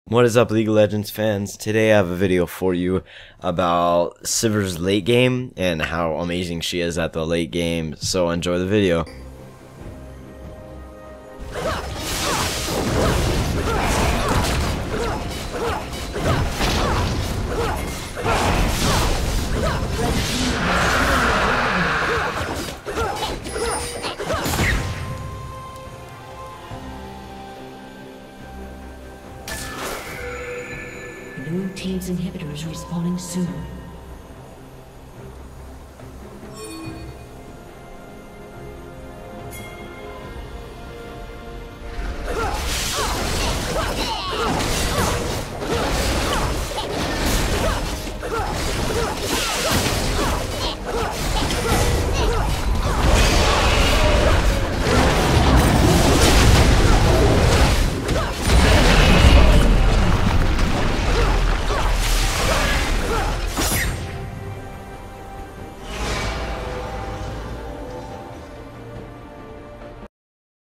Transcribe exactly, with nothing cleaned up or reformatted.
What is up, League of Legends fans? Today I have a video for you about Sivir's late game and how amazing she is at the late game, so enjoy the video. Blue team's inhibitor is respawning soon.